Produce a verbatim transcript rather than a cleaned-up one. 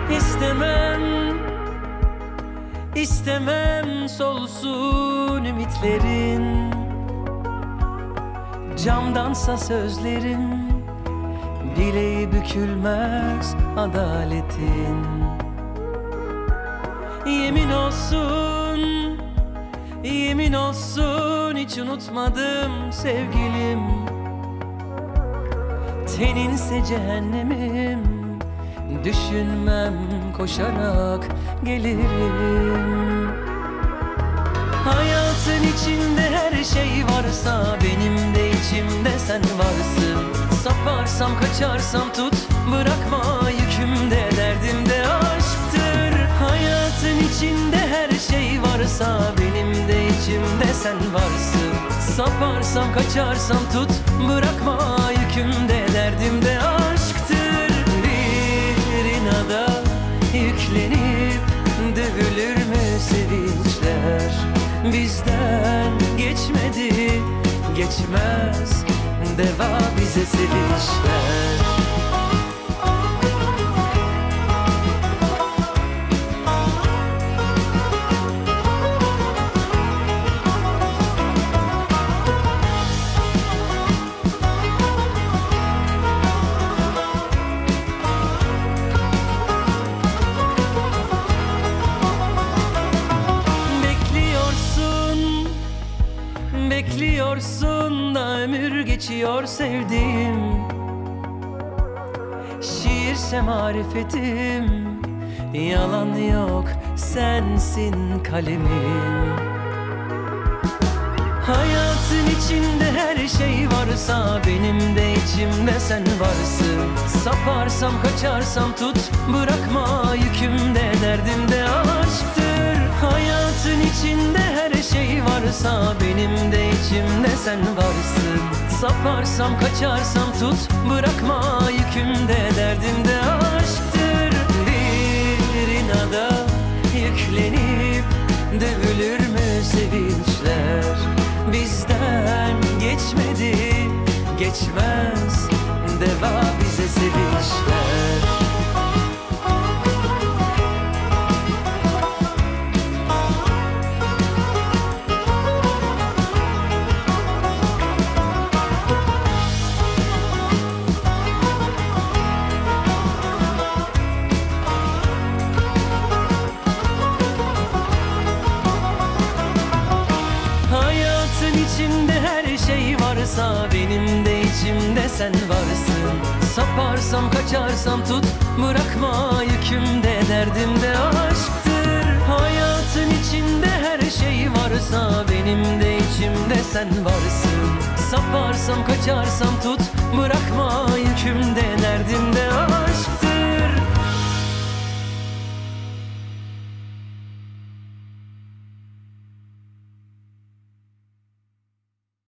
İstemem, istemem solsun ümitlerin. Camdansa sözlerim, bileği bükülmez adaletin. Yemin olsun, yemin olsun hiç unutmadım sevgilim. Teninse cehennemim, düşünmem koşarak gelirim. Hayatın içinde her şey varsa, benim de içimde sen varsın. Saparsam kaçarsam tut, bırakma yükümde, derdimde aşktır. Hayatın içinde her şey varsa, benim de içimde sen varsın. Saparsam kaçarsam tut, bırakma yükümde, derdimde aşktır. Bir inada yüklenip dövülür mü sevinçler? Bizden geçmedi, geçmez, deva bize sevinçler. Bekliyorsun da ömür geçiyor sevdiğim. Şiirse marifetim, yalan yok sensin kalemim. Hayatın içinde her şey varsa, benim de içimde sen varsın. Saparsam kaçarsam tut, bırakma yükümde, derdimde aşktır. Hayatın içinde her şey varsa, benim de içimde sen varsın. Saparsam kaçarsam tut, bırakma yükümde, derdimde aşktır. Bir inada yüklenip dövülür mü sevinçler? Bizden geçmedi, geçmez, deva bize sevinçler. İçimde her şey varsa, benim de içimde sen varsın. Saparsam kaçarsam tut, bırakma yükümde, derdimde aşktır. Hayatın içinde her şey varsa, benim de içimde sen varsın. Saparsam kaçarsam tut, bırakma yükümde,